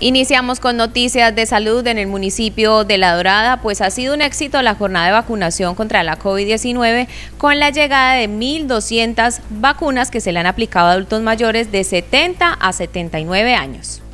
Iniciamos con noticias de salud en el municipio de La Dorada, pues ha sido un éxito la jornada de vacunación contra la COVID-19 con la llegada de 1.200 vacunas que se le han aplicado a adultos mayores de 70 a 79 años.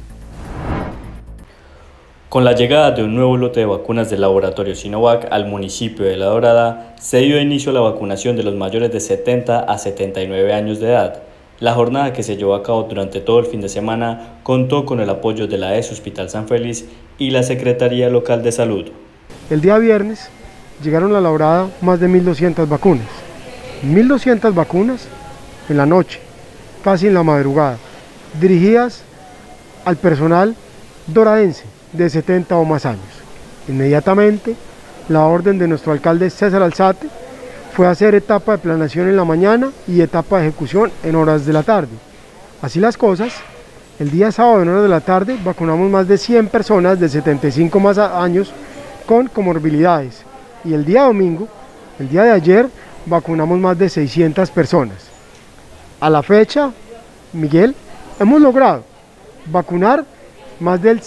Con la llegada de un nuevo lote de vacunas del laboratorio Sinovac al municipio de La Dorada, se dio inicio a la vacunación de los mayores de 70 a 79 años de edad. La jornada, que se llevó a cabo durante todo el fin de semana, contó con el apoyo de la ES Hospital San Félix y la Secretaría Local de Salud. El día viernes llegaron a La Dorada más de 1.200 vacunas. 1.200 vacunas en la noche, casi en la madrugada, dirigidas al personal doradense de 70 o más años. Inmediatamente, la orden de nuestro alcalde César Alzate fue hacer etapa de planeación en la mañana y etapa de ejecución en horas de la tarde. Así las cosas, el día sábado en horas de la tarde vacunamos más de 100 personas de 75 más años con comorbilidades, y el día domingo, el día de ayer, vacunamos más de 600 personas. A la fecha, Miguel, hemos logrado vacunar más del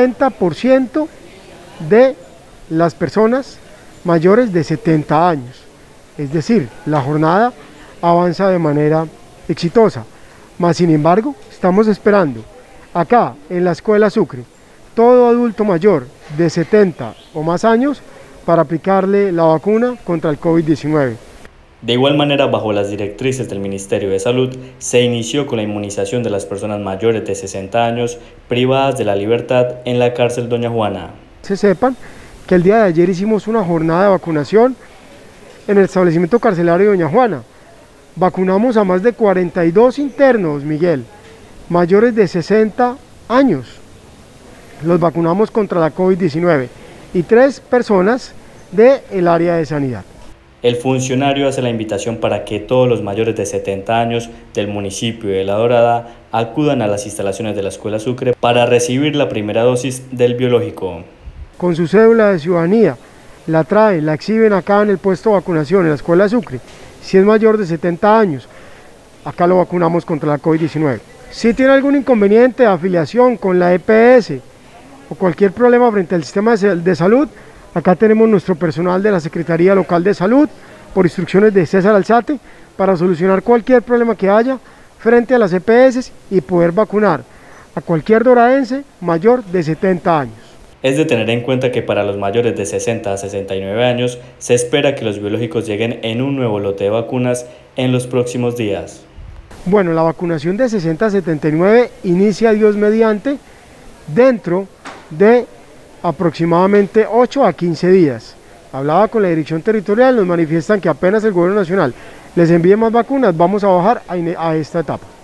70% de las personas mayores de 70 años. Es decir, la jornada avanza de manera exitosa. Mas, sin embargo, estamos esperando acá en la Escuela Sucre todo adulto mayor de 70 o más años para aplicarle la vacuna contra el COVID-19. De igual manera, bajo las directrices del Ministerio de Salud, se inició con la inmunización de las personas mayores de 60 años privadas de la libertad en la cárcel Doña Juana. Se sepan que el día de ayer hicimos una jornada de vacunación en el establecimiento carcelario Doña Juana. Vacunamos a más de 42 internos, Miguel, mayores de 60 años. Los vacunamos contra la COVID-19 y 3 personas del área de sanidad. El funcionario hace la invitación para que todos los mayores de 70 años del municipio de La Dorada acudan a las instalaciones de la Escuela Sucre para recibir la primera dosis del biológico. Con su cédula de ciudadanía, la traen, la exhiben acá en el puesto de vacunación en la Escuela Sucre. Si es mayor de 70 años, acá lo vacunamos contra la COVID-19. Si tiene algún inconveniente de afiliación con la EPS o cualquier problema frente al sistema de salud, acá tenemos nuestro personal de la Secretaría Local de Salud, por instrucciones de César Alzate, para solucionar cualquier problema que haya frente a las EPS y poder vacunar a cualquier doradense mayor de 70 años. Es de tener en cuenta que para los mayores de 60 a 69 años se espera que los biológicos lleguen en un nuevo lote de vacunas en los próximos días. Bueno, la vacunación de 60 a 79 inicia, Dios mediante, dentro de aproximadamente 8 a 15 días. Hablaba con la dirección territorial, nos manifiestan que apenas el gobierno nacional les envíe más vacunas, vamos a bajar a esta etapa.